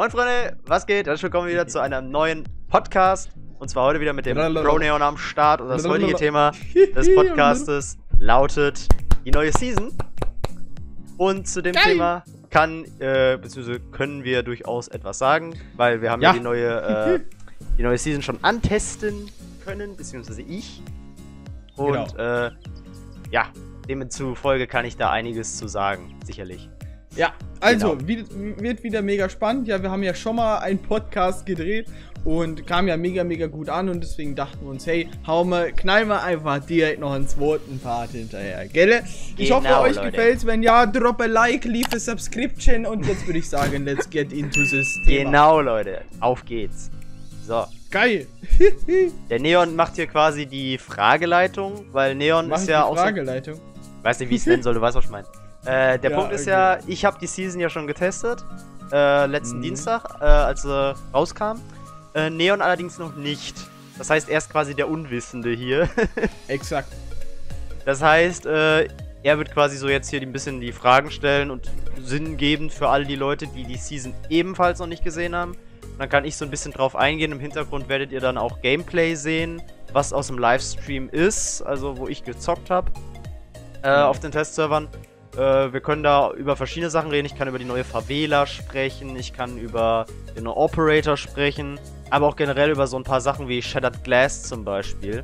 Moin Freunde, was geht? Herzlich willkommen wieder zu einem neuen Podcast. Und zwar heute wieder mit dem Broneon am Start. Und das heutige Thema des Podcastes lautet die neue Season. Und zu dem Thema beziehungsweise können wir durchaus etwas sagen, weil wir haben ja die neue Season schon antesten können, beziehungsweise ich. Und ja, demzufolge kann ich da einiges zu sagen, sicherlich. Ja, also, wird wieder mega spannend. Ja, wir haben ja schon mal einen Podcast gedreht und kam ja mega gut an und deswegen dachten wir uns, hey, knallen wir einfach direkt noch einen zweiten Part hinterher, gell? Ich hoffe, euch gefällt's. Wenn ja, drop a like, leave a subscription und jetzt würde ich sagen, let's get into this Thema. Genau, Leute, auf geht's. So. Geil. Der Neon macht hier quasi die Frageleitung, weil Neon ist ja auch Frageleitung? Ich weiß nicht, wie ich es nennen soll, du weißt, was ich meine. Der Punkt ist ja, ich habe die Season ja schon getestet, letzten Dienstag, als sie rauskam. Neon allerdings noch nicht. Das heißt, er ist quasi der Unwissende hier. Exakt. Das heißt, er wird quasi so jetzt hier ein bisschen die Fragen stellen und Sinn geben für alle die Leute, die die Season ebenfalls noch nicht gesehen haben. Und dann kann ich so ein bisschen drauf eingehen. Im Hintergrund werdet ihr dann auch Gameplay sehen, was aus dem Livestream ist, also wo ich gezockt habe auf den Testservern. Wir können da über verschiedene Sachen reden. Ich kann über die neue Favela sprechen, ich kann über den Operator sprechen, aber auch generell über so ein paar Sachen wie Shattered Glass zum Beispiel.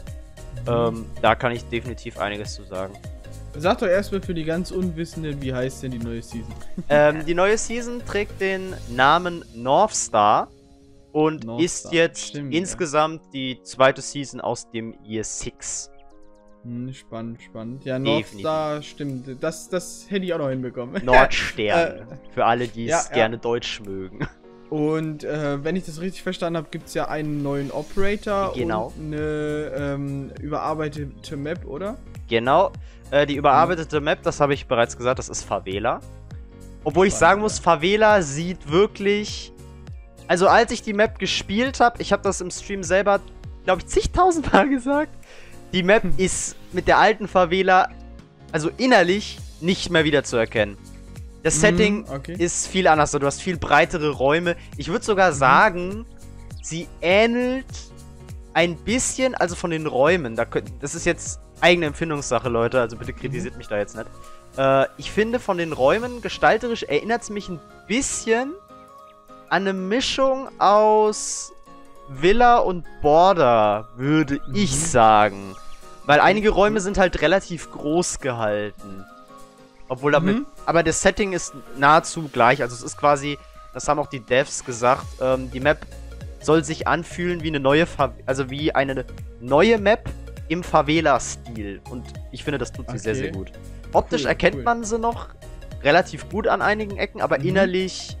Da kann ich definitiv einiges zu sagen. Sag doch erstmal für die ganz Unwissenden, wie heißt denn die neue Season? Die neue Season trägt den Namen Northstar und ist jetzt insgesamt die zweite Season aus dem Year 6. Spannend. Ja, Northstar, stimmt. Das hätte ich auch noch hinbekommen. Nordstern. Für alle, die es gerne Deutsch mögen. Und wenn ich das richtig verstanden habe, gibt es ja einen neuen Operator und eine überarbeitete Map, oder? Genau. Die überarbeitete Map, das habe ich bereits gesagt, das ist Favela. Obwohl ich sagen muss, Favela sieht wirklich... Also als ich die Map gespielt habe, ich habe das im Stream selber, glaube ich, zigtausendmal gesagt, die Map ist mit der alten Favela, also innerlich, nicht mehr wiederzuerkennen. Das Setting ist viel anders, du hast viel breitere Räume. Ich würde sogar sagen, sie ähnelt ein bisschen, also von den Räumen. Das ist jetzt eigene Empfindungssache, Leute, also bitte kritisiert mich da jetzt nicht. Ich finde, von den Räumen gestalterisch erinnert es mich ein bisschen an eine Mischung aus Villa und Border, würde ich sagen. Weil einige Räume sind halt relativ groß gehalten. Obwohl damit... Aber das Setting ist nahezu gleich. Also es ist quasi... Das haben auch die Devs gesagt. Die Map soll sich anfühlen wie eine neue... wie eine neue Map im Favela-Stil. Und ich finde, das tut sie sehr, sehr gut. Optisch erkennt man sie noch relativ gut an einigen Ecken, aber innerlich...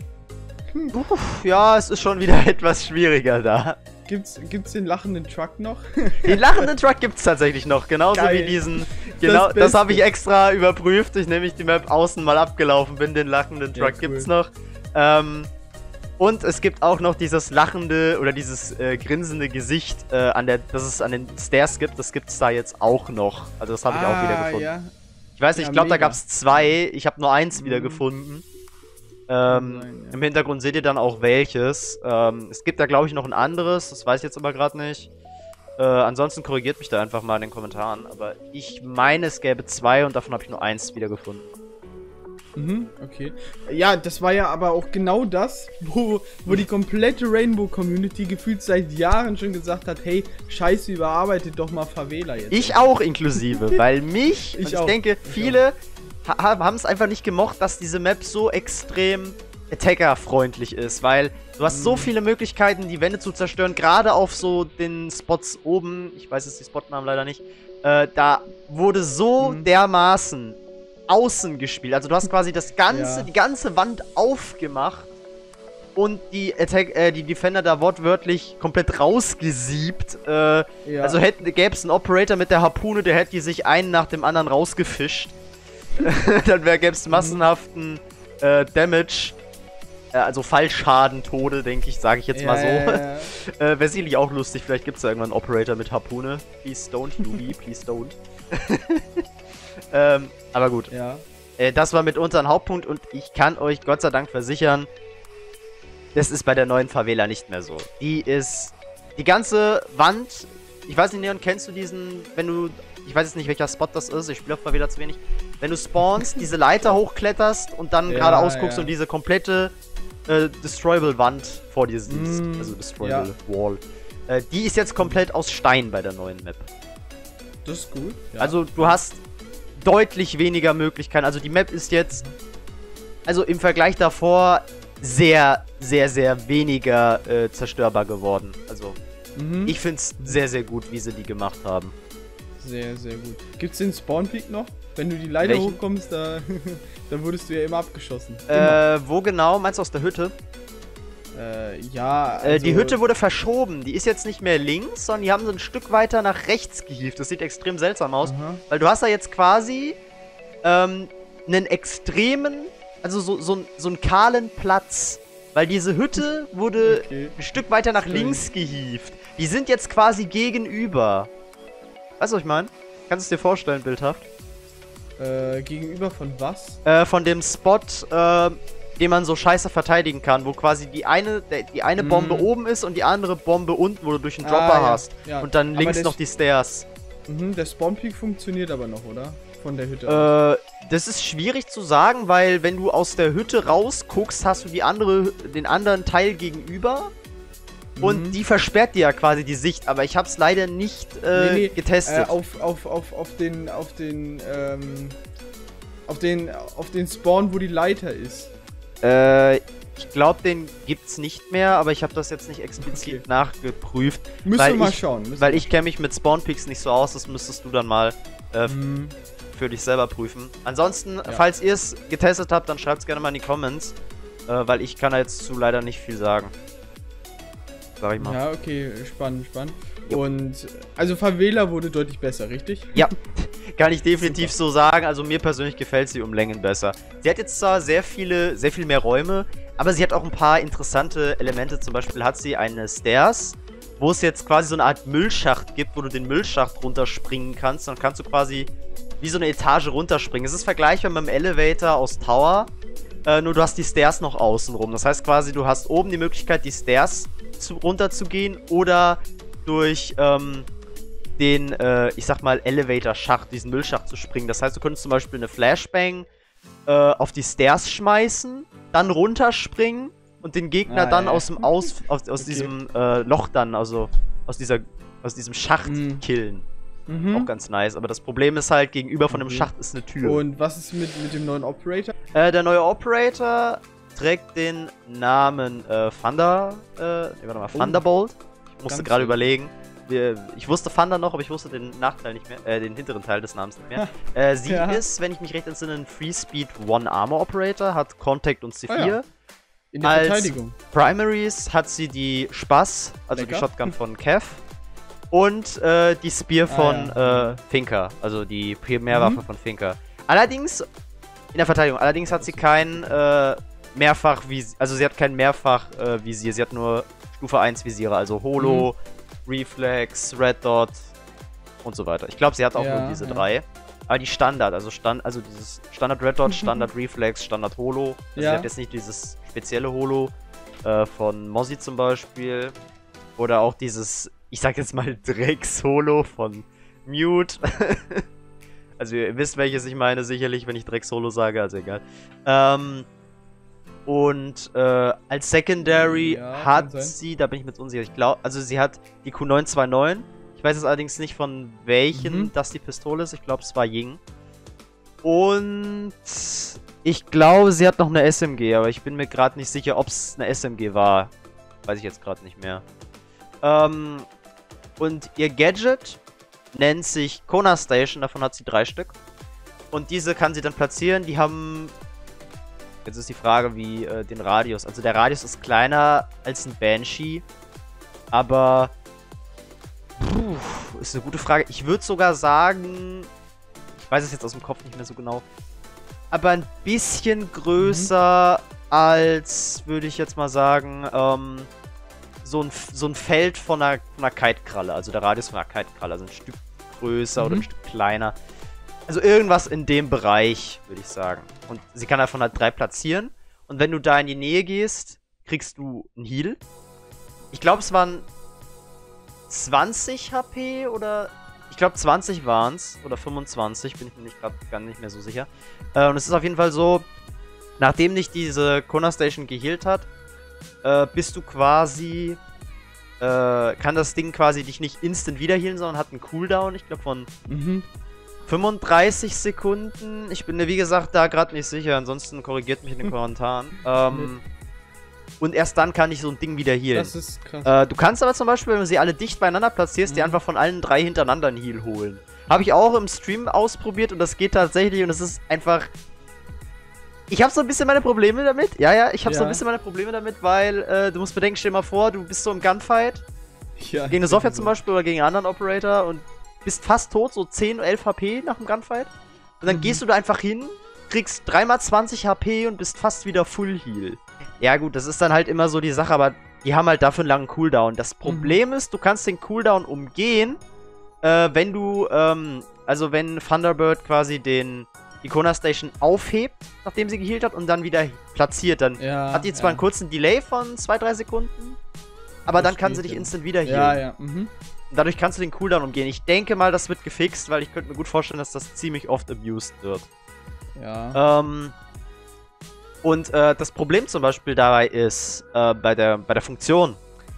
ja, es ist schon wieder etwas schwieriger da. Gibt's den lachenden Truck noch? Den lachenden Truck gibt's tatsächlich noch, genauso wie diesen. Genau, das habe ich extra überprüft. Ich nämlich die Map außen mal abgelaufen bin. Den lachenden Truck gibt's noch. Und es gibt auch noch dieses lachende oder dieses grinsende Gesicht, das es an den Stairs gibt. Das gibt's da jetzt auch noch. Also das habe ich auch wieder gefunden. Ja. Ich weiß nicht, ich glaube, da gab's 2. Ich habe nur 1 wieder gefunden. Im Hintergrund seht ihr dann auch welches. Es gibt da, glaube ich, noch ein anderes. Das weiß ich jetzt aber gerade nicht. Ansonsten korrigiert mich da einfach mal in den Kommentaren. Aber ich meine, es gäbe 2 und davon habe ich nur 1 wiedergefunden. Okay. Ja, das war ja aber auch genau das, wo die komplette Rainbow-Community gefühlt seit Jahren schon gesagt hat, hey, scheiße, überarbeitet doch mal Favela jetzt. Ich auch inklusive, weil ich denke, viele... haben es einfach nicht gemocht, dass diese Map so extrem Attacker-freundlich ist, weil du hast so viele Möglichkeiten, die Wände zu zerstören, gerade auf so den Spots oben, ich weiß jetzt die Spotnamen leider nicht, da wurde so dermaßen außen gespielt, also du hast quasi die ganze Wand aufgemacht und die Defender da wortwörtlich komplett rausgesiebt, also gäbe es einen Operator mit der Harpune, der hätte die sich einen nach dem anderen rausgefischt. Dann gäbe es massenhaften Damage, also Fallschaden, Tode, denke ich, sage ich jetzt mal so. Wäre sicherlich auch lustig, vielleicht gibt es da irgendwann einen Operator mit Harpune. Please don't, Yubi, please don't. Aber gut. Das war mitunter ein Hauptpunkt und ich kann euch Gott sei Dank versichern, Das ist bei der neuen Favela nicht mehr so. Die ganze Wand, ich weiß nicht, Neon, kennst du diesen, wenn du, ich weiß jetzt nicht, welcher Spot das ist, ich spiele auf Favela zu wenig, wenn du spawnst, diese Leiter hochkletterst und dann geradeaus guckst und diese komplette Destroyable Wand vor dir siehst, also Destroyable Wall, die ist jetzt komplett aus Stein bei der neuen Map. Das ist gut. Ja. Also du hast deutlich weniger Möglichkeiten, also die Map ist jetzt, also im Vergleich davor, sehr, sehr, sehr weniger zerstörbar geworden. Also, ich find's sehr, sehr gut, wie sie die gemacht haben. Sehr, sehr gut. Gibt's den Spawn Peak noch? Wenn du die Leiter hochkommst, da wurdest du ja immer abgeschossen. Wo genau? Meinst du aus der Hütte? Ja, also die Hütte wurde verschoben. Die ist jetzt nicht mehr links, sondern die haben so ein Stück weiter nach rechts gehievt. Das sieht extrem seltsam aus. Weil du hast da jetzt quasi einen extremen, also so einen kahlen Platz. Weil diese Hütte wurde ein Stück weiter nach links gehievt. Die sind jetzt quasi gegenüber. Weißt du, was ich meine? Kannst du es dir vorstellen, bildhaft? Gegenüber von was? Von dem Spot, den man so scheiße verteidigen kann, wo quasi die eine Bombe oben ist und die andere Bombe unten, wo du durch einen Dropper hast. Ja. Und dann links noch die Stairs. Der Spawn Peak funktioniert aber noch, oder? Von der Hütte aus. Das ist schwierig zu sagen, weil wenn du aus der Hütte rausguckst, hast du den anderen Teil gegenüber. Und die versperrt dir ja quasi die Sicht, aber ich hab's leider nicht getestet. Auf den Spawn, wo die Leiter ist. Ich glaube, den gibt's nicht mehr, aber ich habe das jetzt nicht explizit nachgeprüft. Müssen wir mal schauen. Weil ich kenne mich mit Spawn-Picks nicht so aus, das müsstest du dann mal für dich selber prüfen. Ansonsten, falls ihr es getestet habt, dann schreibt es gerne mal in die Comments, weil ich kann da jetzt zu leider nicht viel sagen. Sag ich mal. Ja, okay, spannend. Und, also Favela wurde deutlich besser, richtig? Ja, kann ich definitiv so sagen. Also mir persönlich gefällt sie um Längen besser. Sie hat jetzt zwar sehr viel mehr Räume, aber sie hat auch ein paar interessante Elemente. Zum Beispiel hat sie eine Stairs, wo es jetzt quasi so eine Art Müllschacht gibt, wo du den Müllschacht runterspringen kannst. Dann kannst du quasi wie so eine Etage runterspringen. Es ist vergleichbar mit dem Elevator aus Tower, nur du hast die Stairs noch außenrum. Das heißt quasi, du hast oben die Möglichkeit, die Stairs runter zu gehen oder durch den, ich sag mal, Elevator-Schacht, diesen Müllschacht zu springen. Das heißt, du könntest zum Beispiel eine Flashbang auf die Stairs schmeißen, dann runterspringen und den Gegner dann aus diesem Loch dann, also aus diesem Schacht killen. Auch ganz nice. Aber das Problem ist halt, gegenüber von dem Schacht ist eine Tür. Und was ist mit dem neuen Operator? Der neue Operator trägt den Namen Thunderbolt. Ich musste gerade überlegen. Ich wusste Thunder noch, aber ich wusste den Nachteil nicht mehr, den hinteren Teil des Namens nicht mehr. Sie ist, wenn ich mich recht entsinne, ein Free Speed One Armor Operator, hat Contact und C4. In der Verteidigung. Primaries hat sie die Spaß, also die Shotgun von Kev. Und die Spear von Finker, also die Primärwaffe von Finker. Allerdings, in der Verteidigung, hat sie kein sie hat kein Mehrfach-Visier, sie hat nur Stufe 1 Visiere, also Holo, Reflex, Red Dot und so weiter. Ich glaube, sie hat auch nur diese drei. Aber die Standard, also dieses Standard Red Dot, Standard Reflex, Standard Holo. Also sie hat jetzt nicht dieses spezielle Holo von Mozzie zum Beispiel. Oder auch dieses, ich sag jetzt mal, Drecks-Holo von Mute. Also ihr wisst, welches ich meine, sicherlich, wenn ich Drecks-Holo sage, also egal. Als Secondary hat sie, da bin ich mir jetzt unsicher, ich glaube, also sie hat die Q929. Ich weiß jetzt allerdings nicht, von welchen das die Pistole ist. Ich glaube, es war Ying. Und ich glaube, sie hat noch eine SMG, aber ich bin mir gerade nicht sicher, ob es eine SMG war. Weiß ich jetzt gerade nicht mehr. Und ihr Gadget nennt sich Kona Station, davon hat sie 3 Stück. Und diese kann sie dann platzieren, die haben... Jetzt ist die Frage, wie den Radius. Also der Radius ist kleiner als ein Banshee. Aber... ist eine gute Frage. Ich würde sogar sagen... Ich weiß es jetzt aus dem Kopf nicht mehr so genau. Aber ein bisschen größer als, würde ich jetzt mal sagen, so ein Feld von einer Kite-Kralle. Also der Radius von einer Kite-Kralle. Also ein Stück größer oder ein Stück kleiner. Also irgendwas in dem Bereich, würde ich sagen. Und sie kann davon halt 3 platzieren. Und wenn du da in die Nähe gehst, kriegst du einen Heal. Ich glaube, es waren 20 HP oder... Ich glaube, 20 waren es. Oder 25, bin ich mir gerade gar nicht mehr so sicher. Und es ist auf jeden Fall so, nachdem dich diese Kona Station gehealt hat, bist du quasi... kann das Ding quasi dich nicht instant wieder healen, sondern hat einen Cooldown, ich glaube, von 35 Sekunden. Ich bin mir, wie gesagt, da gerade nicht sicher. Ansonsten korrigiert mich in den Kommentaren. Und erst dann kann ich so ein Ding wieder healen. Das ist krass. Du kannst aber zum Beispiel, wenn du sie alle dicht beieinander platzierst, dir einfach von allen 3 hintereinander einen Heal holen. Habe ich auch im Stream ausprobiert und das geht tatsächlich und es ist einfach... Ich habe so ein bisschen meine Probleme damit. Ja, ich habe so ein bisschen meine Probleme damit, weil du musst bedenken, stell dir mal vor, du bist so im Gunfight. Ja, gegen eine Sophia zum Beispiel oder gegen einen anderen Operator und bist fast tot, so 10, 11 HP nach dem Gunfight. Und dann gehst du da einfach hin, kriegst 3x20 HP und bist fast wieder Full Heal. Ja gut, das ist dann halt immer so die Sache, aber die haben halt dafür einen langen Cooldown. Das Problem ist, du kannst den Cooldown umgehen, wenn du, also wenn Thunderbird quasi die Kona Station aufhebt, nachdem sie gehealt hat und dann wieder platziert. Dann hat die zwar einen kurzen Delay von 2-3 Sekunden, aber dann kann sie dich instant wieder healen. Und dadurch kannst du den Cooldown umgehen. Ich denke mal, das wird gefixt, weil ich könnte mir gut vorstellen, dass das ziemlich oft abused wird. Ja. Und das Problem zum Beispiel dabei ist, bei der Funktion,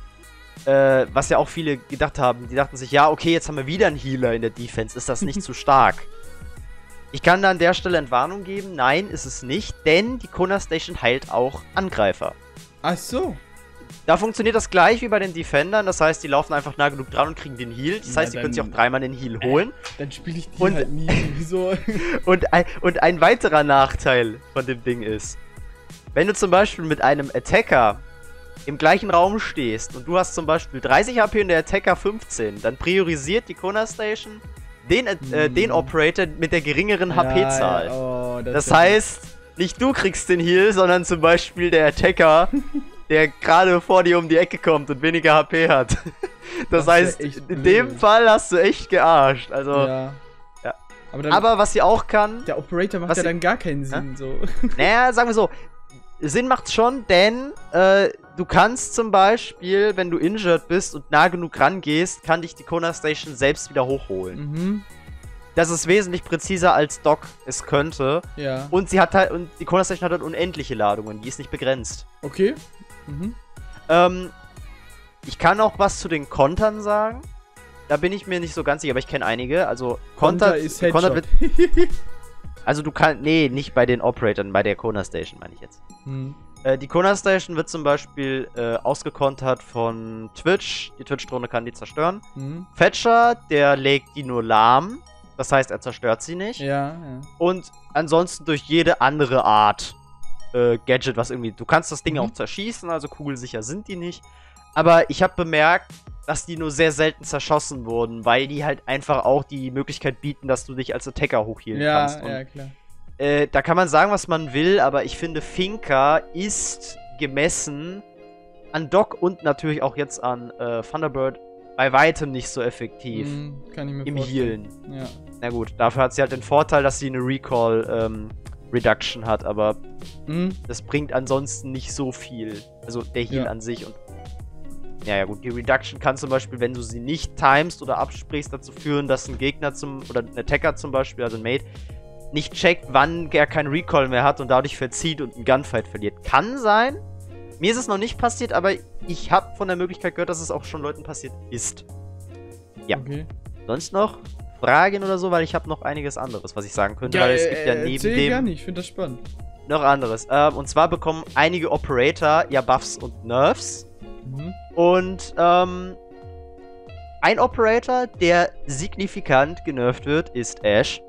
was ja auch viele gedacht haben, die dachten sich, ja, okay, jetzt haben wir wieder einen Healer in der Defense, ist das nicht zu stark? Ich kann da an der Stelle Entwarnung geben, nein, ist es nicht, denn die Kona Station heilt auch Angreifer. Ach so. Da funktioniert das gleich wie bei den Defendern, das heißt, die laufen einfach nah genug dran und kriegen den Heal. Das heißt, die können sich auch 3-mal den Heal holen. Dann spiele ich die halt nie. Wieso? Und ein weiterer Nachteil von dem Ding ist, wenn du zum Beispiel mit einem Attacker im gleichen Raum stehst und du hast zum Beispiel 30 HP und der Attacker 15, dann priorisiert die Kona Station den Operator mit der geringeren HP-Zahl. Ja, oh, das heißt, nicht du kriegst den Heal, sondern zum Beispiel der Attacker, der gerade vor dir um die Ecke kommt und weniger HP hat. Das heißt, in dem Fall hast du echt gearscht. Also, ja. Aber was sie auch kann... Der Operator macht ja dann gar keinen Sinn, so. Naja, sagen wir so, Sinn macht's schon, denn du kannst zum Beispiel, wenn du injured bist und nah genug rangehst, kann dich die Kona Station selbst wieder hochholen. Das ist wesentlich präziser als Doc es könnte. Ja. Und sie hat halt, und die Kona Station hat halt unendliche Ladungen, die ist nicht begrenzt. Okay. Ich kann auch was zu den Kontern sagen. Da bin ich mir nicht so ganz sicher, aber ich kenne einige. Also Konter ist Headshot. Also du kannst, nee, nicht bei den Operatoren, bei der Kona Station meine ich jetzt. Die Kona Station wird zum Beispiel ausgekontert von Twitch. Die Twitch-Drohne kann die zerstören. Fetcher, der legt die nur lahm. Das heißt, er zerstört sie nicht. Ja. Und ansonsten durch jede andere Art Gadget, was irgendwie... Du kannst das Ding auch zerschießen, also kugelsicher sind die nicht. Aber ich habe bemerkt, dass die nur sehr selten zerschossen wurden, weil die halt einfach auch die Möglichkeit bieten, dass du dich als Attacker hochhealen kannst. Ja, klar. Da kann man sagen, was man will, aber ich finde, Finka ist gemessen an Doc und natürlich auch jetzt an Thunderbird bei weitem nicht so effektiv kann ich mir im vorstellen. Healen. Ja. Na gut, dafür hat sie halt den Vorteil, dass sie eine Recall Reduction hat, aber das bringt ansonsten nicht so viel. Also der Heal an sich und ja gut, die Reduction kann zum Beispiel, wenn du sie nicht timest oder absprichst, dazu führen, dass ein Gegner oder ein Attacker zum Beispiel, also ein Mate, nicht checkt, wann er keinen Recall mehr hat und dadurch verzieht und einen Gunfight verliert. Kann sein. Mir ist es noch nicht passiert, aber ich habe von der Möglichkeit gehört, dass es auch schon Leuten passiert ist. Ja. Okay. Sonst noch Fragen oder so, weil ich habe noch einiges anderes, was ich sagen könnte, weil es gibt ja neben dem gerne, ich finde das spannend. Noch anderes. Und zwar bekommen einige Operator ja Buffs und Nerfs. Und ein Operator, der signifikant genervt wird, ist Ashe.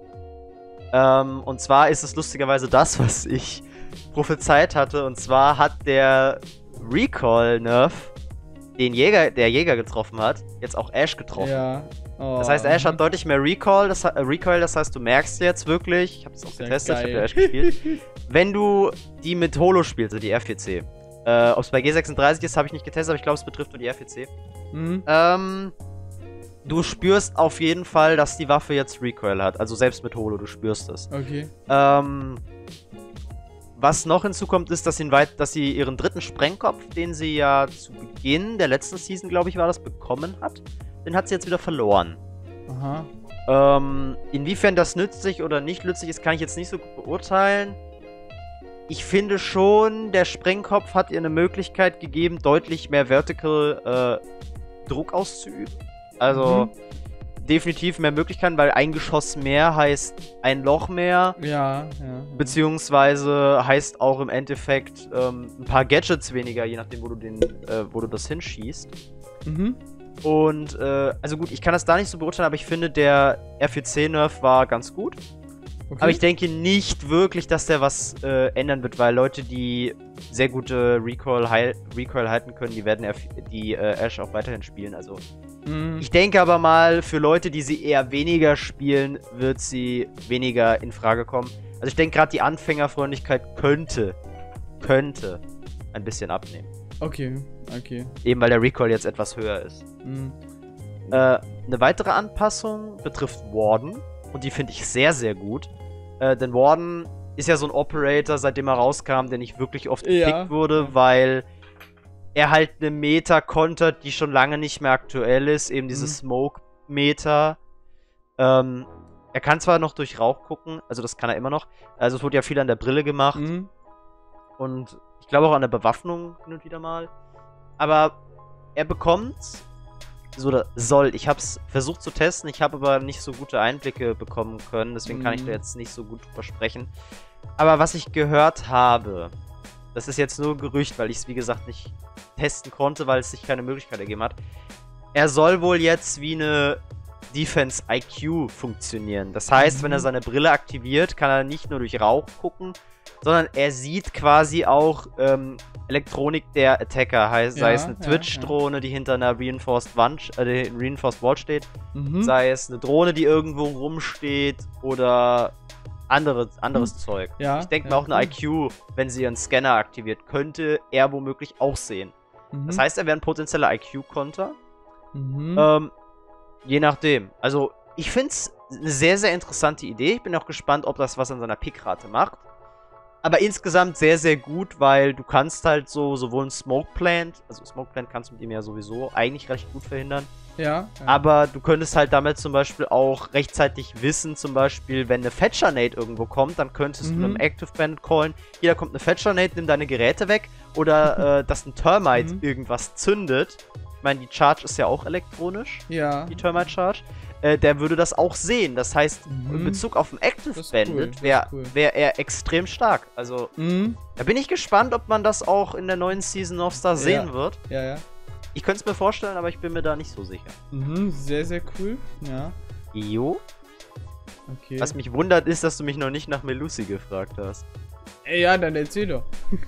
Und zwar ist es lustigerweise das, was ich prophezeit hatte. Und zwar hat der Recall-Nerf, der Jäger getroffen hat, jetzt auch Ashe getroffen. Ja. Oh, das heißt, Ashe hat deutlich mehr Recoil. Das heißt, du merkst jetzt wirklich, ich habe es auch getestet, ich habe ja Ashe gespielt, wenn du die mit Holo spielst, also die R4C. Ob es bei G36 ist, habe ich nicht getestet, aber ich glaube, es betrifft nur die R4C. Du spürst auf jeden Fall, dass die Waffe jetzt Recoil hat. Also selbst mit Holo, du spürst es. Okay. Was noch hinzukommt, ist, dass sie ihren dritten Sprengkopf, den sie ja zu Beginn der letzten Season, glaube ich, war das, bekommen hat, den hat sie jetzt wieder verloren. Aha. Inwiefern das nützlich oder nicht nützlich ist, kann ich jetzt nicht so gut beurteilen. Ich finde schon, der Sprengkopf hat ihr eine Möglichkeit gegeben, deutlich mehr Vertical Druck auszuüben. Also definitiv mehr Möglichkeiten, weil ein Geschoss mehr heißt ein Loch mehr. Ja. Beziehungsweise heißt auch im Endeffekt ein paar Gadgets weniger, je nachdem, wo du das hinschießt. Und, also gut, ich kann das da nicht so beurteilen, aber ich finde, der R4C-Nerf war ganz gut. Okay. Aber ich denke nicht wirklich, dass der was ändern wird, weil Leute, die sehr gute Recoil halten können, die werden die Ash auch weiterhin spielen. Also ich denke aber mal, für Leute, die sie eher weniger spielen, wird sie weniger in Frage kommen. Also ich denke gerade die Anfängerfreundlichkeit könnte ein bisschen abnehmen. Okay. Eben weil der Recoil jetzt etwas höher ist. Eine weitere Anpassung betrifft Warden. Und die finde ich sehr, sehr gut. Denn Warden ist ja so ein Operator, seitdem er rauskam, der nicht wirklich oft gepickt wurde, weil er halt eine Meta kontert, die schon lange nicht mehr aktuell ist. Eben diese Smoke-Meta. Er kann zwar noch durch Rauch gucken, also das kann er immer noch. Also es wurde ja viel an der Brille gemacht. Und ich glaube auch an der Bewaffnung hin und wieder mal. Aber er bekommt... soll. Ich habe es versucht zu testen, ich habe aber nicht so gute Einblicke bekommen können, deswegen kann ich da jetzt nicht so gut drüber sprechen. Aber was ich gehört habe, das ist jetzt nur Gerücht, weil ich es wie gesagt nicht testen konnte, weil es sich keine Möglichkeit ergeben hat. Er soll wohl jetzt wie eine Defense IQ funktionieren. Das heißt, wenn er seine Brille aktiviert, kann er nicht nur durch Rauch gucken, sondern er sieht quasi auch Elektronik der Attacker, sei es eine Twitch-Drohne, die hinter einer Reinforced Wall steht, sei es eine Drohne, die irgendwo rumsteht oder anderes Zeug. Ich denke mal auch eine IQ, wenn sie ihren Scanner aktiviert, könnte er womöglich auch sehen. Das heißt, er wäre ein potenzieller IQ-Konter. Je nachdem. Also, ich finde es eine sehr, sehr interessante Idee. Ich bin auch gespannt, ob das was an seiner Pickrate macht. Aber insgesamt sehr, sehr gut, weil du kannst halt sowohl ein Smoke Plant, also Smoke Plant kannst du mit ihm ja sowieso eigentlich recht gut verhindern. Aber du könntest halt damit zum Beispiel auch rechtzeitig wissen, zum Beispiel, wenn eine Fetcher-Nade irgendwo kommt, dann könntest du einem Active Bandit callen, hier, da kommt eine Fetcher-Nade, nimm deine Geräte weg. Oder, dass ein Termite irgendwas zündet. Ich meine, die Charge ist ja auch elektronisch, die Termite Charge. Der würde das auch sehen. Das heißt, in Bezug auf einen Active Bandit wäre er extrem stark. Also, da bin ich gespannt, ob man das auch in der neuen Season of Star sehen wird. Ich könnte es mir vorstellen, aber ich bin mir da nicht so sicher. Sehr, sehr cool. Jo. Okay. Was mich wundert, ist, dass du mich noch nicht nach Melusi gefragt hast. Ja, dann erzähl doch.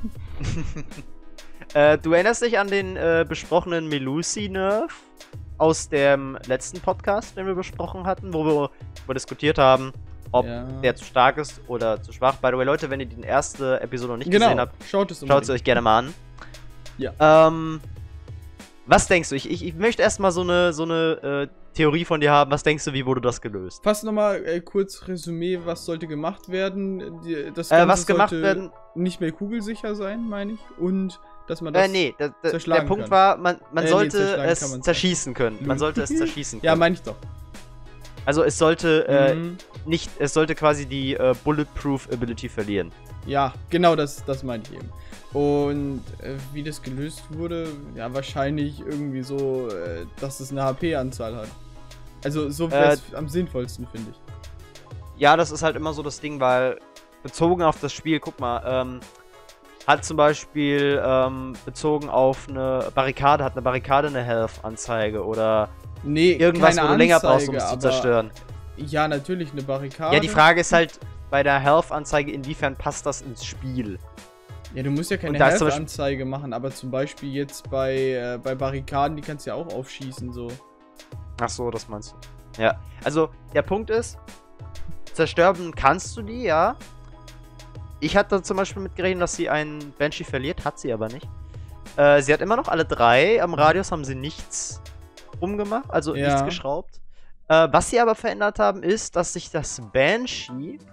Du erinnerst dich an den besprochenen Melusi-Nerf aus dem letzten Podcast, den wir besprochen hatten, wo wir diskutiert haben, ob der zu stark ist oder zu schwach. By the way, Leute, wenn ihr die erste Episode noch nicht gesehen habt, schaut es euch gerne mal an. Was denkst du? Ich möchte erstmal so eine Theorie von dir haben. Was denkst du, wie wurde das gelöst? Fass nochmal kurz Resümee, was sollte gemacht werden? Das Ganze was gemacht werden? Nicht mehr kugelsicher sein, meine ich. Und dass man das der Punkt war, man sollte es zerschießen können. Man sollte es zerschießen können. Ja, meine ich doch. Also es sollte es sollte quasi die Bulletproof Ability verlieren. Ja, genau das meine ich eben. Und wie das gelöst wurde, ja, wahrscheinlich irgendwie so, dass es eine HP-Anzahl hat. Also so wäre es am sinnvollsten, finde ich. Ja, das ist halt immer so das Ding, weil bezogen auf das Spiel, guck mal, hat zum Beispiel bezogen auf eine Barrikade eine Health-Anzeige oder irgendwas, wo du länger brauchst, um es zu zerstören. Ja, natürlich, eine Barrikade. Ja, die Frage ist halt bei der Health-Anzeige, inwiefern passt das ins Spiel? Ja, du musst ja keine Health-Anzeige machen, aber zum Beispiel jetzt bei Barrikaden, die kannst du ja auch aufschießen, so. Ach so, das meinst du. Ja, also der Punkt ist, zerstören kannst du die, ja. Ich hatte zum Beispiel mitgerechnet, dass sie einen Banshee verliert, hat sie aber nicht. Sie hat immer noch alle 3, am Radius haben sie nichts rumgemacht, also nichts geschraubt. Was sie aber verändert haben, ist, dass sich das Banshee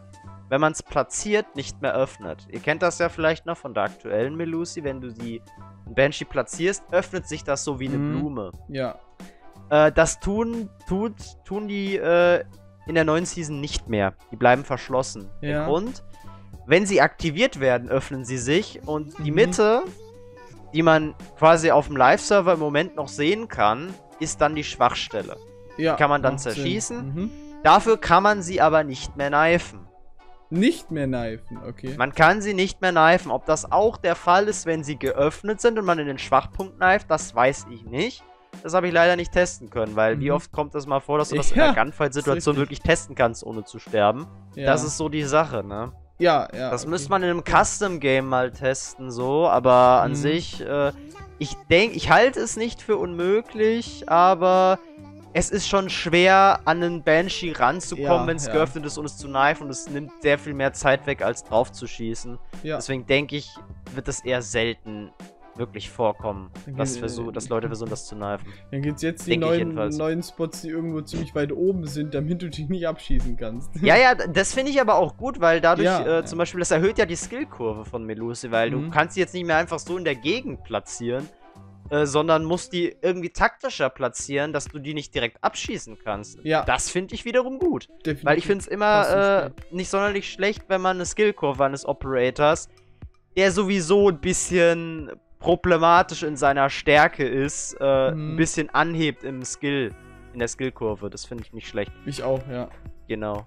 wenn man es platziert, nicht mehr öffnet. Ihr kennt das ja vielleicht noch von der aktuellen Melusi, wenn du die Banshee platzierst, öffnet sich das so wie eine Blume. Ja. Das tun die in der neuen Season nicht mehr. Die bleiben verschlossen. Ja. Der Grund, wenn sie aktiviert werden, öffnen sie sich und die Mitte, die man quasi auf dem Live-Server im Moment noch sehen kann, ist dann die Schwachstelle. Ja. Die kann man dann zerschießen. Dafür kann man sie aber nicht mehr knifen. Nicht mehr knifen, okay. Man kann sie nicht mehr knifen. Ob das auch der Fall ist, wenn sie geöffnet sind und man in den Schwachpunkt kneift, das weiß ich nicht. Das habe ich leider nicht testen können, weil wie oft kommt es mal vor, dass du das in der Gunfight-Situation wirklich testen kannst, ohne zu sterben. Ja. Das ist so die Sache, ne? Ja. Das müsste man in einem Custom-Game mal testen, so, aber an sich, ich halte es nicht für unmöglich, aber es ist schon schwer, an einen Banshee ranzukommen, wenn es geöffnet ist und es zu knifen, und es nimmt sehr viel mehr Zeit weg, als drauf zu schießen. Ja. Deswegen denke ich, wird es eher selten wirklich vorkommen, dass Leute versuchen, das zu knifen. Dann gibt es jetzt die neuen Spots, die irgendwo ziemlich weit oben sind, damit du die nicht abschießen kannst. Ja, das finde ich aber auch gut, weil dadurch zum Beispiel, das erhöht ja die Skillkurve von Melusi, weil du kannst sie jetzt nicht mehr einfach so in der Gegend platzieren, sondern musst die irgendwie taktischer platzieren, dass du die nicht direkt abschießen kannst. Ja. Das finde ich wiederum gut. Definitiv. Weil ich finde es immer nicht sonderlich schlecht, wenn man eine Skillkurve eines Operators, der sowieso ein bisschen problematisch in seiner Stärke ist, ein bisschen anhebt in der Skillkurve. Das finde ich nicht schlecht. Ich auch, ja. Genau.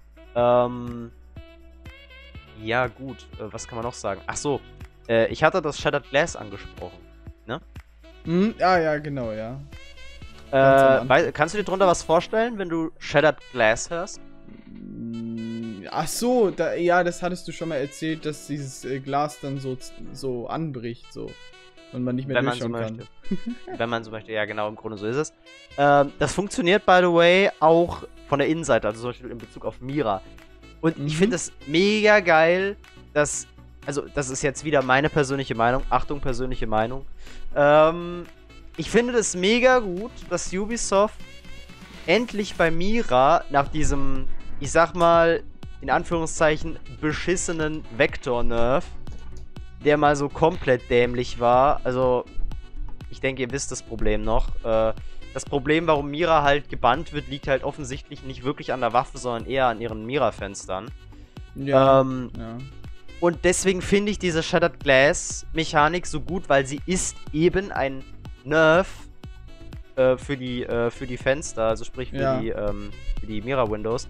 Ja, gut. Was kann man noch sagen? Ach so. Ich hatte das Shattered Glass angesprochen. Ne? Ja, genau, ja. Kannst du dir drunter was vorstellen, wenn du Shattered Glass hörst? Ach so, das hattest du schon mal erzählt, dass dieses Glas dann so anbricht, so. Und man nicht mehr durchschauen kann. Wenn man so möchte, ja genau, im Grunde so ist es. Das funktioniert, by the way, auch von der Innenseite, also zum Beispiel in Bezug auf Mira. Und ich finde es mega geil, dass, also das ist jetzt wieder meine persönliche Meinung, Achtung, persönliche Meinung. Ich finde das mega gut, dass Ubisoft endlich bei Mira nach diesem, ich sag mal, in Anführungszeichen, beschissenen Vector-Nerf, der mal so komplett dämlich war. Also, ich denke, ihr wisst das Problem noch. Das Problem, warum Mira halt gebannt wird, liegt halt offensichtlich nicht wirklich an der Waffe, sondern eher an ihren Mira-Fenstern. Ja, Und deswegen finde ich diese Shattered Glass-Mechanik so gut, weil sie ist eben ein Nerf für die Fenster, also sprich für die Mira-Windows.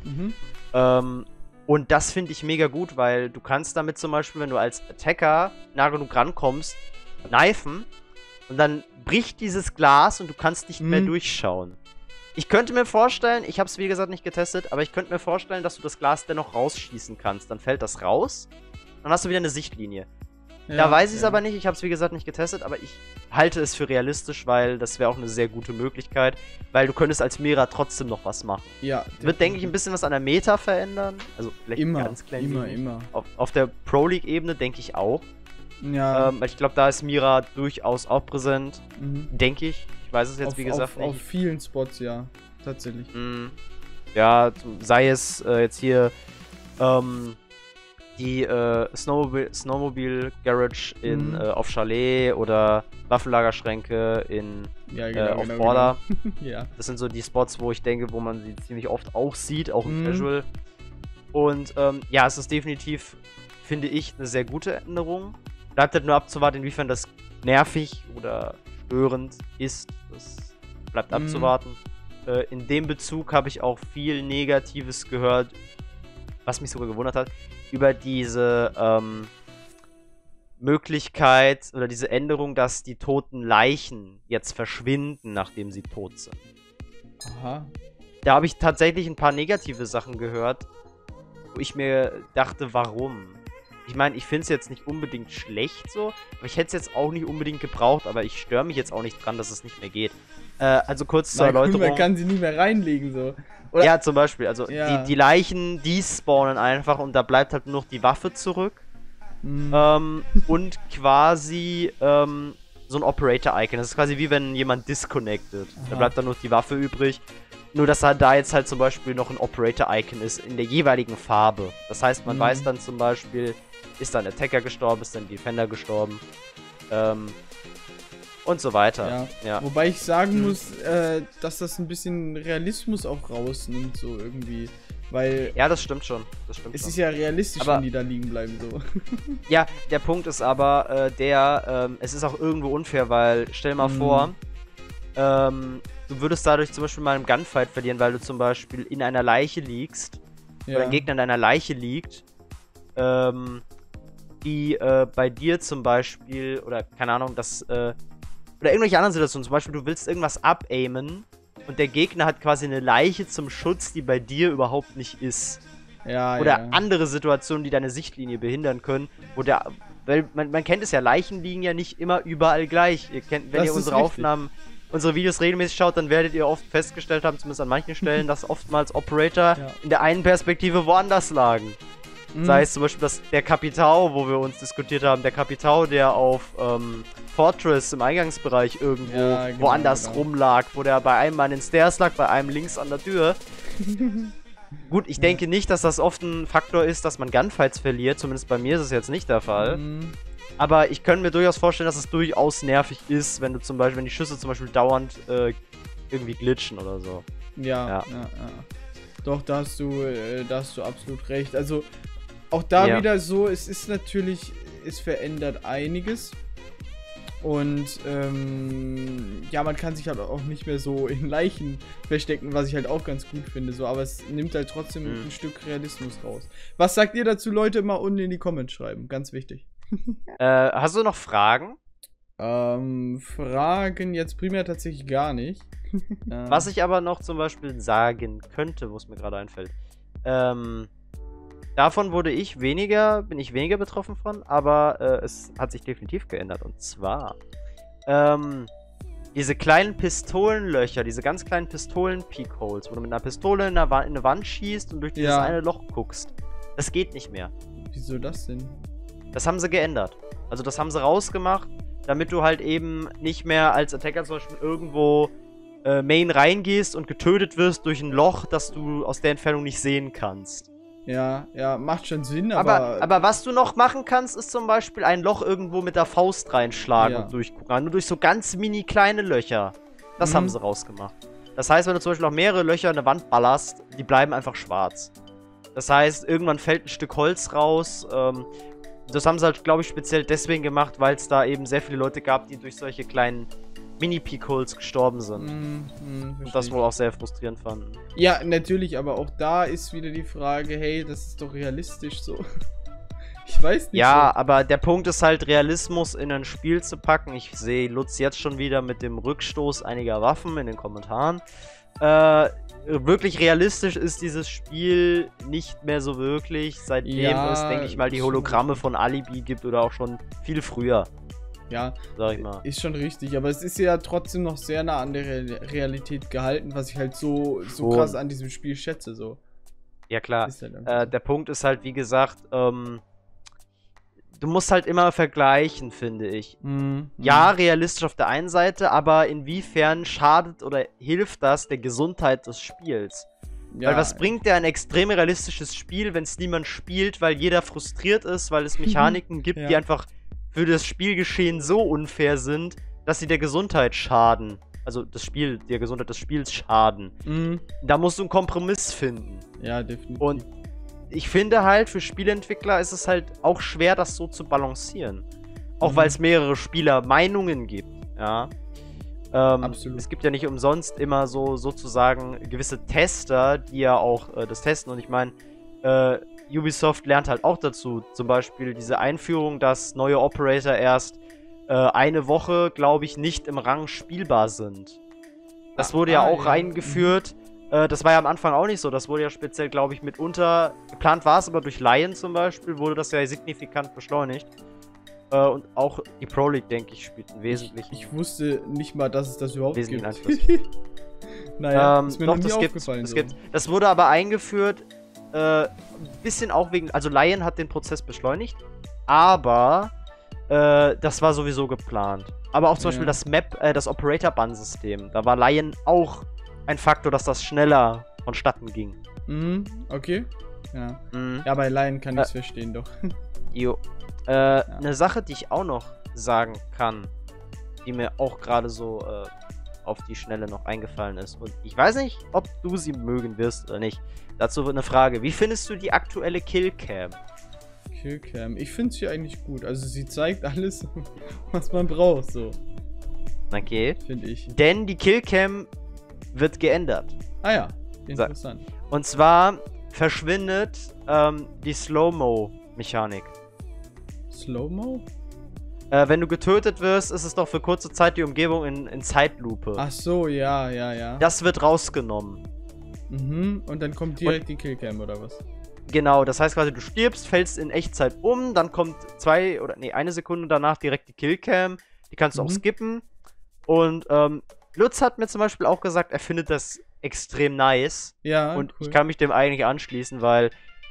Und das finde ich mega gut, weil du kannst damit zum Beispiel, wenn du als Attacker nah genug rankommst, knifen und dann bricht dieses Glas und du kannst nicht mehr durchschauen. Ich könnte mir vorstellen, ich habe es wie gesagt nicht getestet, aber ich könnte mir vorstellen, dass du das Glas dennoch rausschießen kannst. Dann fällt das raus, dann hast du wieder eine Sichtlinie. Da weiß ich es aber nicht, ich habe es wie gesagt nicht getestet, aber ich halte es für realistisch, weil das wäre auch eine sehr gute Möglichkeit, weil du könntest als Mira trotzdem noch was machen. Ja. Wird, denke ich, ein bisschen was an der Meta verändern, also vielleicht ganz klein wenig. Auf der Pro League-Ebene denke ich auch. Ja. Weil ich glaube, da ist Mira durchaus auch präsent, denke ich. Ich weiß es jetzt, wie gesagt, nicht. Auf vielen Spots, ja, tatsächlich. Ja, sei es jetzt hier, die Snowmobile Garage auf Chalet oder Waffenlagerschränke auf Border. Ja. Das sind so die Spots, wo ich denke, wo man sie ziemlich oft auch sieht, auch im Casual. Und ja, es ist definitiv, finde ich, eine sehr gute Änderung. Bleibt halt nur abzuwarten, inwiefern das nervig oder störend ist. Das bleibt abzuwarten. In dem Bezug habe ich auch viel Negatives gehört, was mich sogar gewundert hat, über diese Möglichkeit oder diese Änderung, dass die toten Leichen jetzt verschwinden, nachdem sie tot sind. Aha. Da habe ich tatsächlich ein paar negative Sachen gehört, wo ich mir dachte, warum? Ich meine, ich finde es jetzt nicht unbedingt schlecht so, aber ich hätte es jetzt auch nicht unbedingt gebraucht, aber ich störe mich jetzt auch nicht dran, dass es nicht mehr geht. Also kurz zur Erläuterung. Man kann sie nicht mehr reinlegen so. Oder? Ja, zum Beispiel. Also die Leichen, die spawnen einfach und da bleibt halt nur noch die Waffe zurück. Und quasi so ein Operator-Icon. Das ist quasi wie wenn jemand disconnected. Da bleibt dann nur die Waffe übrig. Nur, dass da jetzt halt zum Beispiel noch ein Operator-Icon ist in der jeweiligen Farbe. Das heißt, man weiß dann zum Beispiel, ist dann Attacker gestorben, ist dann Defender gestorben. Und so weiter. Ja. Wobei ich sagen muss, dass das ein bisschen Realismus auch rausnimmt, so irgendwie. Weil. Ja, das stimmt schon. Es ist ja realistisch, wenn die da liegen bleiben, so. Ja, der Punkt ist aber, es ist auch irgendwo unfair, weil, stell mal vor, du würdest dadurch zum Beispiel mal einen Gunfight verlieren, weil du zum Beispiel in einer Leiche liegst, oder ein Gegner in einer Leiche liegt, die bei dir zum Beispiel, oder keine Ahnung, oder irgendwelche anderen Situationen, zum Beispiel du willst irgendwas abaimen und der Gegner hat quasi eine Leiche zum Schutz, die bei dir überhaupt nicht ist. Oder andere Situationen, die deine Sichtlinie behindern können, weil man kennt es ja, Leichen liegen ja nicht immer überall gleich. Wenn ihr unsere Aufnahmen, unsere Videos regelmäßig schaut, dann werdet ihr oft festgestellt haben, zumindest an manchen Stellen, dass oftmals Operator in der einen Perspektive woanders lagen. Sei es zum Beispiel der Capitao, wo wir uns diskutiert haben, der Capitao, der auf Fortress im Eingangsbereich irgendwo woanders rumlag, wo der bei einem an den Stairs lag, bei einem links an der Tür. Gut, ich denke nicht, dass das oft ein Faktor ist, dass man Gunfights verliert, zumindest bei mir ist es jetzt nicht der Fall. Aber ich könnte mir durchaus vorstellen, dass es durchaus nervig ist, wenn die Schüsse zum Beispiel dauernd irgendwie glitschen oder so. Ja. Doch, da hast du absolut recht. Also, auch da wieder so, es ist natürlich, es verändert einiges. Und, man kann sich halt auch nicht mehr so in Leichen verstecken, was ich halt auch ganz gut finde, so, aber es nimmt halt trotzdem ein Stück Realismus raus. Was sagt ihr dazu, Leute? Mal unten in die Comments schreiben, ganz wichtig. Hast du noch Fragen? Fragen jetzt primär tatsächlich gar nicht. Was ich aber noch zum Beispiel sagen könnte, wo es mir gerade einfällt, davon bin ich weniger betroffen von, aber es hat sich definitiv geändert. Und zwar, diese kleinen Pistolenlöcher, diese ganz kleinen Pistolen-Peakholes, wo du mit einer Pistole in eine Wand schießt und durch dieses eine Loch guckst. Das geht nicht mehr. Wieso das denn? Das haben sie geändert. Also das haben sie rausgemacht, damit du halt eben nicht mehr als Attacker zum Beispiel irgendwo Main reingehst und getötet wirst durch ein Loch, das du aus der Entfernung nicht sehen kannst. Ja, macht schon Sinn, aber was du noch machen kannst, ist zum Beispiel ein Loch irgendwo mit der Faust reinschlagen und durchgucken. Nur durch so ganz mini kleine Löcher. Das haben sie rausgemacht. Das heißt, wenn du zum Beispiel noch mehrere Löcher in der Wand ballerst, die bleiben einfach schwarz. Das heißt, irgendwann fällt ein Stück Holz raus. Das haben sie halt, glaube ich, speziell deswegen gemacht, weil es da eben sehr viele Leute gab, die durch solche kleinen Mini-Peakholes gestorben sind. Und das wohl auch sehr frustrierend fanden. Ja, natürlich, aber auch da ist wieder die Frage, hey, das ist doch realistisch so. Ich weiß nicht. Ja, so. Aber der Punkt ist halt, Realismus in ein Spiel zu packen. Ich sehe Lutz jetzt schon wieder mit dem Rückstoß einiger Waffen in den Kommentaren. Wirklich realistisch ist dieses Spiel nicht mehr so wirklich, seitdem es, denke ich mal, die Hologramme von Alibi gibt oder auch schon viel früher. Ja, sag ich mal. Ist schon richtig, aber es ist ja trotzdem noch sehr nah an der Realität gehalten, was ich halt so krass an diesem Spiel schätze, so. Ja, klar. Der Punkt ist halt, wie gesagt, du musst halt immer vergleichen, finde ich. Ja, realistisch auf der einen Seite, aber inwiefern schadet oder hilft das der Gesundheit des Spiels? Ja, weil was bringt dir ein extrem realistisches Spiel, wenn es niemand spielt, weil jeder frustriert ist, weil es Mechaniken gibt, die einfach für das Spielgeschehen so unfair sind, dass sie der Gesundheit schaden. Also der Gesundheit des Spiels schaden. Da musst du einen Kompromiss finden. Ja, definitiv. Und ich finde halt, für Spieleentwickler ist es halt auch schwer, das so zu balancieren. Auch weil es mehrere Spieler-Meinungen gibt, ja. Absolut. Es gibt ja nicht umsonst immer sozusagen gewisse Tester, die ja auch das testen. Und ich meine, Ubisoft lernt halt auch dazu. Zum Beispiel diese Einführung, dass neue Operator erst eine Woche, glaube ich, nicht im Rang spielbar sind. Das wurde ja auch eingeführt. Das war ja am Anfang auch nicht so. Das wurde ja speziell, glaube ich, mitunter. Geplant war es, aber durch Lion zum Beispiel wurde das ja signifikant beschleunigt. Und auch die Pro League, denke ich, spielt einen wesentlichen. Ich wusste nicht mal, dass es das überhaupt gibt. Einfluss. Naja, ist mir noch nie aufgefallen. Das wurde aber eingeführt, ein bisschen auch wegen. Also, Lion hat den Prozess beschleunigt, aber das war sowieso geplant. Aber auch zum Beispiel das Operator-Bann-System. Da war Lion auch ein Faktor, dass das schneller vonstatten ging. Mhm, okay. Ja. Ja, bei Lion kann ich es verstehen, doch. Jo. Eine Sache, die ich auch noch sagen kann, die mir auch gerade so auf die Schnelle noch eingefallen ist. Und ich weiß nicht, ob du sie mögen wirst oder nicht. Dazu wird eine Frage. Wie findest du die aktuelle Killcam? Killcam. Ich finde sie eigentlich gut. Also sie zeigt alles, was man braucht, so. Okay. Finde ich. Denn die Killcam wird geändert. Ah ja, interessant. Und zwar verschwindet die Slow-Mo-Mechanik. Slow-Mo? Wenn du getötet wirst, ist es doch für kurze Zeit die Umgebung in Zeitlupe. Ach so, ja. Das wird rausgenommen. Mhm, und dann kommt direkt die Killcam, oder was? Genau, das heißt quasi, du stirbst, fällst in Echtzeit um, dann kommt eine Sekunde danach direkt die Killcam. Die kannst du auch skippen. Und Lutz hat mir zum Beispiel auch gesagt, er findet das extrem nice. Ja, und cool. ich kann mich dem eigentlich anschließen, weil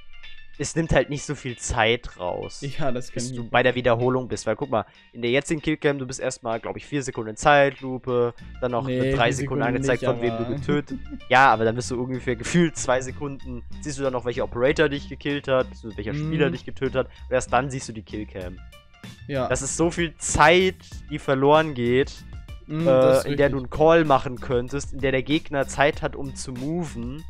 es nimmt halt nicht so viel Zeit raus. Ja, das kann bis du bei der Wiederholung bist. Weil guck mal, in der jetzigen Killcam, du bist erstmal, glaube ich, 4 Sekunden in Zeitlupe, dann noch 3 Sekunden angezeigt, von wem du getötet. Ja, aber dann bist du ungefähr gefühlt 2 Sekunden, siehst du dann noch, welcher Operator dich gekillt hat, welcher Spieler dich getötet hat, und erst dann siehst du die Killcam. Ja. Das ist so viel Zeit, die verloren geht, in der du einen Call machen könntest, in der der Gegner Zeit hat, um zu moven.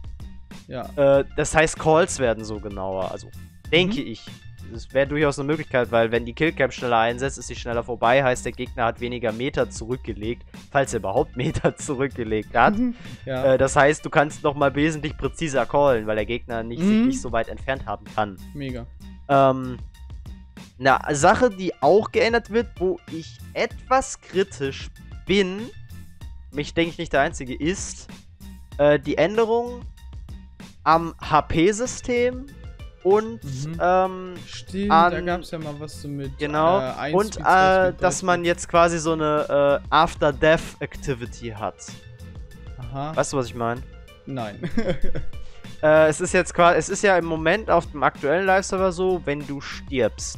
Ja. Das heißt, Calls werden so genauer. Also, denke ich. Das wäre durchaus eine Möglichkeit, weil wenn die Killcam schneller einsetzt, ist sie schneller vorbei. Heißt, der Gegner hat weniger Meter zurückgelegt, falls er überhaupt Meter zurückgelegt hat. Ja. Das heißt, du kannst nochmal wesentlich präziser callen, weil der Gegner sich nicht so weit entfernt haben kann. Mega. Eine Sache, die auch geändert wird, wo ich etwas kritisch bin, mich denke ich nicht der Einzige, ist die Änderung am HP-System und Stimmt, da gab es ja mal was so mit genau, und dass man jetzt quasi so eine After-Death-Activity hat. Aha. Weißt du, was ich meine? Nein. Es ist jetzt quasi, es ist ja im Moment auf dem aktuellen Live-Server so, wenn du stirbst,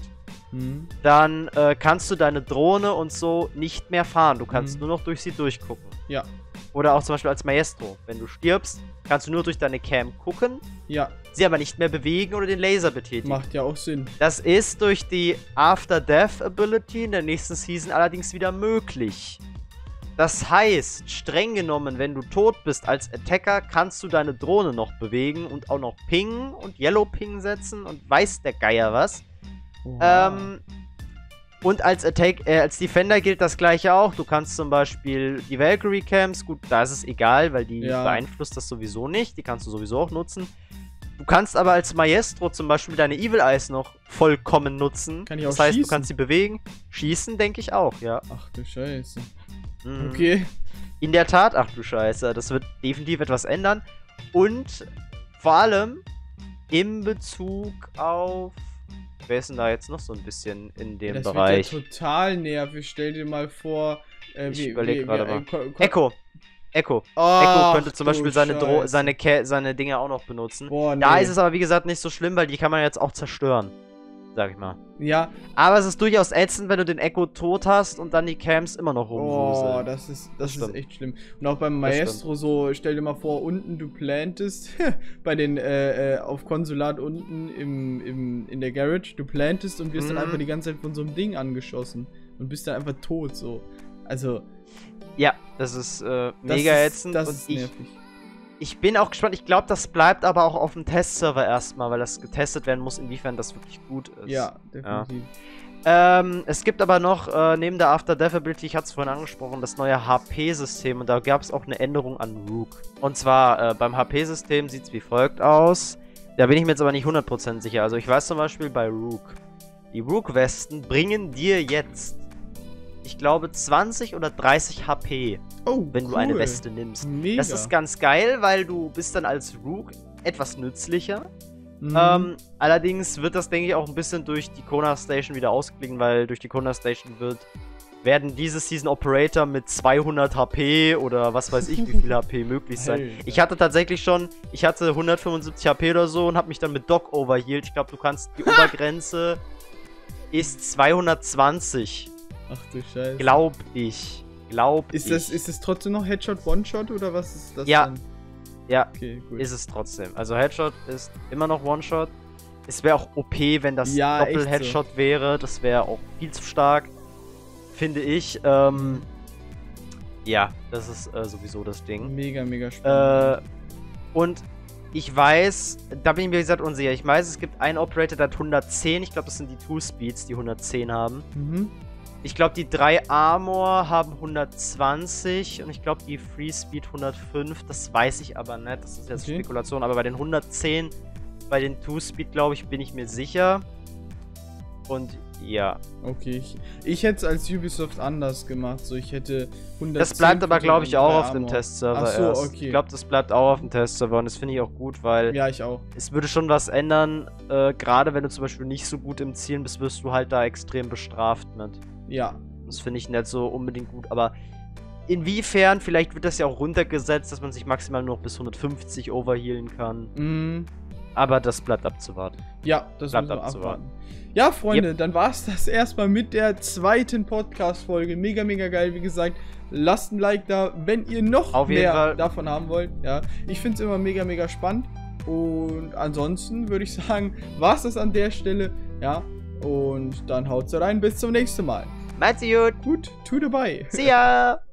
dann kannst du deine Drohne und so nicht mehr fahren. Du kannst nur noch durch sie durchgucken. Ja. Oder auch zum Beispiel als Maestro. Wenn du stirbst, kannst du nur durch deine Cam gucken, ja, sie aber nicht mehr bewegen oder den Laser betätigen. Macht ja auch Sinn. Das ist durch die After-Death-Ability in der nächsten Season allerdings wieder möglich. Das heißt, streng genommen, wenn du tot bist als Attacker, kannst du deine Drohne noch bewegen und auch noch pingen und Yellow-Ping setzen und weiß der Geier was. Wow. Und als Defender gilt das gleiche auch. Du kannst zum Beispiel die Valkyrie-Camps, gut, da ist es egal, weil die beeinflusst das sowieso nicht. Die kannst du sowieso auch nutzen. Du kannst aber als Maestro zum Beispiel deine Evil Eyes noch vollkommen nutzen. Kann ich auch das heißt, schießen? du kannst sie bewegen. Schießen, denke ich auch, ja. Ach du Scheiße. Okay. In der Tat, ach du Scheiße. Das wird definitiv etwas ändern. Und vor allem in Bezug auf... Wer ist denn da jetzt noch so ein bisschen in dem Bereich? Das wird ja total nervig. Stell dir mal vor, ich überlege gerade mal. Echo. Echo könnte zum Beispiel seine Dinge auch noch benutzen. Boah, nee. Da ist es aber, wie gesagt, nicht so schlimm, weil die kann man jetzt auch zerstören. Sag ich mal. Ja. Aber es ist durchaus ätzend, wenn du den Echo tot hast und dann die Cams immer noch rumwuseln. Oh, das ist echt schlimm. Und auch beim Maestro so, stell dir mal vor, unten du plantest, bei den, auf Konsulat unten in der Garage, du plantest und wirst dann einfach die ganze Zeit von so einem Ding angeschossen. Und bist dann einfach tot, so. Also... Ja, das ist mega ätzend. Das ist nervig. Ich bin auch gespannt. Ich glaube, das bleibt aber auch auf dem Testserver erstmal, weil das getestet werden muss, inwiefern das wirklich gut ist. Ja, definitiv. Ja. Es gibt aber noch, neben der After-Death-Ability, ich hatte es vorhin angesprochen, das neue HP-System. Und da gab es auch eine Änderung an Rook. Und zwar, beim HP-System sieht es wie folgt aus. Da bin ich mir jetzt aber nicht 100% sicher. Also ich weiß zum Beispiel bei Rook, die Rook-Westen bringen dir jetzt, ich glaube, 20 oder 30 HP, wenn du eine Weste nimmst. Mega. Das ist ganz geil, weil du bist dann als Rook etwas nützlicher. Allerdings wird das, denke ich, auch ein bisschen durch die Kona Station wieder ausgeglichen, weil durch die Kona Station werden diese Season Operator mit 200 HP oder was weiß ich, wie viel HP möglich sein. Ich hatte tatsächlich schon, 175 HP oder so und habe mich dann mit Doc overhealed. Ich glaube, du kannst, die Obergrenze ist 220. Ach du Scheiße. Glaub ich. Ist es trotzdem noch Headshot, One-Shot oder was ist das ja. dann? Ja, okay, gut. Ist es trotzdem. Also Headshot ist immer noch One-Shot. Es wäre auch OP, wenn das Ja, Doppel-Headshot so. wäre. Das wäre auch viel zu stark, finde ich. Ja, das ist sowieso das Ding. Mega, mega spannend. Und ich weiß, da bin ich mir wie gesagt unsicher. Ich weiß, es gibt einen Operator, der hat 110. Ich glaube, das sind die Two-Speeds, die 110 haben. Mhm. Ich glaube, die 3 Armor haben 120 und ich glaube, die Free Speed 105. Das weiß ich aber nicht. Das ist jetzt Spekulation. Aber bei den 110, bei den Two-Speed, glaube ich, bin ich mir sicher. Und ja. Okay, ich hätte es als Ubisoft anders gemacht. So, ich hätte 110. Das bleibt aber, glaube ich, auch auf dem Armor. Testserver. Ach so, erst. okay. Ich glaube, das bleibt auch auf dem Testserver und das finde ich auch gut, weil Ja, ich auch. es würde schon was ändern. Gerade wenn du zum Beispiel nicht so gut im Zielen bist, wirst du halt da extrem bestraft mit. Ja. Das finde ich nicht so unbedingt gut, aber inwiefern, vielleicht wird das ja auch runtergesetzt, dass man sich maximal nur noch bis 150 overhealen kann. Mhm. Aber das bleibt abzuwarten. Ja, das Bleibt müssen wir abzuwarten. Ja, Freunde, dann war es das erstmal mit der zweiten Podcast-Folge. Mega, mega geil, wie gesagt. Lasst ein Like da, wenn ihr noch Auf jeden mehr Fall. davon haben wollt. Ja, ich finde es immer mega, mega spannend. Und ansonsten würde ich sagen, war es das an der Stelle. Ja, und dann haut's rein. Bis zum nächsten Mal. Macht's gut. Gut, tu dabei. See ya.